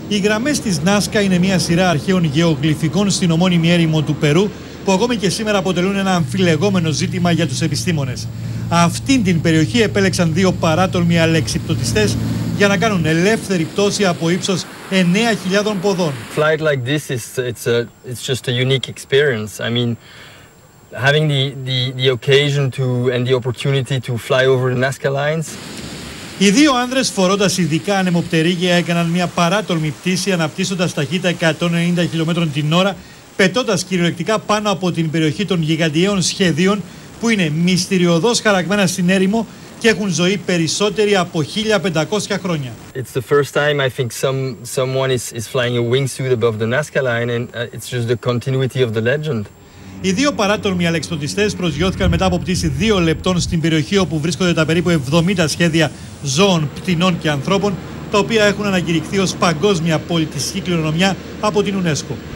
Οι γραμμές της Νάσκα είναι μια σειρά αρχαίων γεωγλυφικών στην ομώνυμη έρημο του Περού, που ακόμη και σήμερα αποτελούν ένα αμφιλεγόμενο ζήτημα για τους επιστήμονες. Αυτήν την περιοχή επέλεξαν δύο παράτολμοι αλεξιπτωτιστές για να κάνουν ελεύθερη πτώση από ύψος 9.000 ποδών. Flight like this it's just a unique experience. I mean, having the occasion to and the opportunity to fly over the Nazca lines. Οι δύο άνδρες, φορώντας ειδικά ανεμοπτερίγια, έκαναν μια παράτολμη πτήση αναπτύσσοντας ταχύτητα 190 χιλιόμετρων την ώρα, πετώντας κυριολεκτικά πάνω από την περιοχή των γιγαντιαίων σχεδίων που είναι μυστηριωδώς χαραγμένα στην έρημο και έχουν ζωή περισσότερη από 1500 χρόνια. It's the first time I think someone is flying a wingsuit above the Nazca line, and it's just the continuity of the legend. Οι δύο παράτολμοι αλεξιπτωτιστές προσγειώθηκαν μετά από πτήση 2 λεπτών στην περιοχή όπου βρίσκονται τα περίπου 70 σχέδια ζώων, πτηνών και ανθρώπων, τα οποία έχουν ανακηρυχθεί ως παγκόσμια πολιτιστική κληρονομιά από την UNESCO.